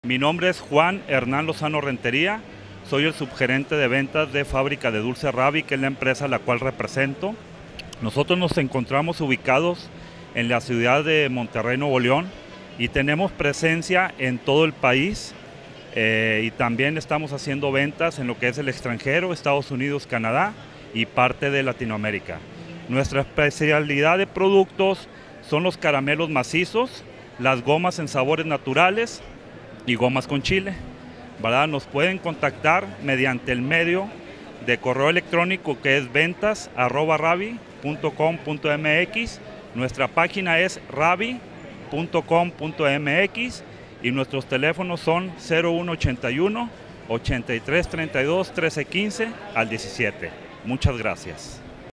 Mi nombre es Juan Hernán Lozano Rentería, soy el subgerente de ventas de Fábrica de Dulce Rabbi, que es la empresa a la cual represento. Nosotros nos encontramos ubicados en la ciudad de Monterrey, Nuevo León, y tenemos presencia en todo el país, y también estamos haciendo ventas en lo que es el extranjero, Estados Unidos, Canadá y parte de Latinoamérica. Nuestra especialidad de productos son los caramelos macizos, las gomas en sabores naturales y gomas con chile, ¿verdad? Nos pueden contactar mediante el medio de correo electrónico, que es ventas@rabbi.com.mx. Nuestra página es rabbi.com.mx y nuestros teléfonos son 0181 83 32 13 15 al 17. Muchas gracias.